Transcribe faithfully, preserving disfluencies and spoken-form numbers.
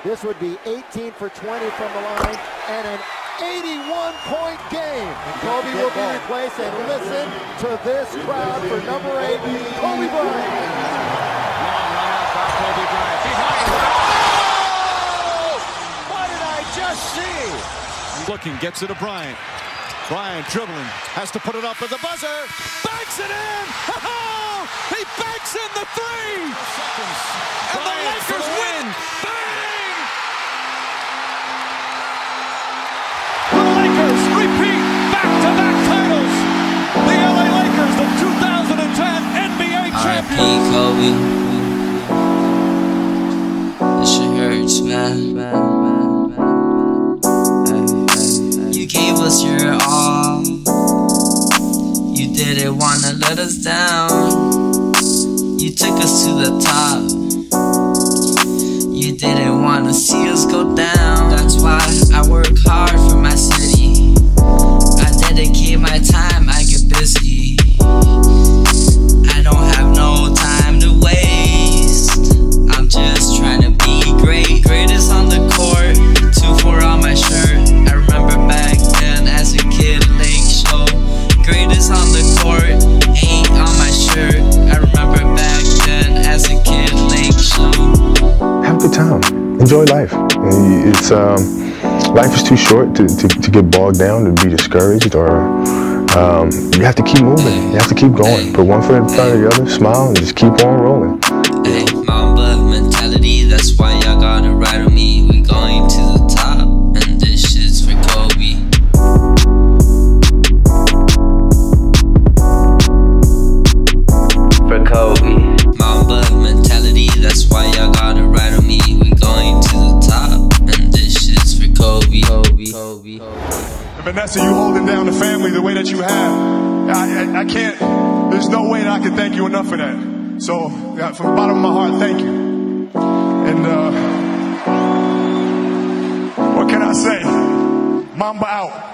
This would be eighteen for twenty from the line and an eighty-one point game. And Kobe will be replaced, and listen to this crowd for number eight, Kobe Bryant. Long run out by Kobe Bryant. Behind. Oh! What did I just see? Looking, gets it to Bryant. Bryant dribbling, has to put it up at the buzzer. Banks it in! Oh! He banks in the three! Seconds. And Bryant the Lakers the win! Bang! The Lakers repeat back-to-back titles. The L A Lakers, the two thousand ten N B A champions. R I P Kobe. This shit hurts, man. You gave us your all. You didn't wanna let us down. You took us to the top. You didn't wanna see us go down. That's why I work hard for my city. I dedicate my time, I get busy. I don't have no time to waste. I'm just trying to be great. Greatest on the court, two four on my shirt. I remember back then as a kid, Lake Show. Greatest on the court, eight on my shirt. I remember back then as a kid, Lake Show. Have a good time. Enjoy life. It's um, life is too short to, to, to get bogged down, to be discouraged, or um, you have to keep moving. You have to keep going. Put one foot in front of the other, smile, and just keep on rolling. Hey, Mamba mentality, that's why y'all gotta ride with me. We going to the top, and this shit's for Kobe. For Kobe. Mamba mentality, that's why y'all gotta ride with me. We going to the top, and this shit's for Kobe. Kobe. Kobe. And Vanessa, you holding down the family the way that you have. I, I, I can't, there's no way that I can thank you enough for that. So, yeah, from the bottom of my heart, thank you. And, uh, what can I say? Mamba out.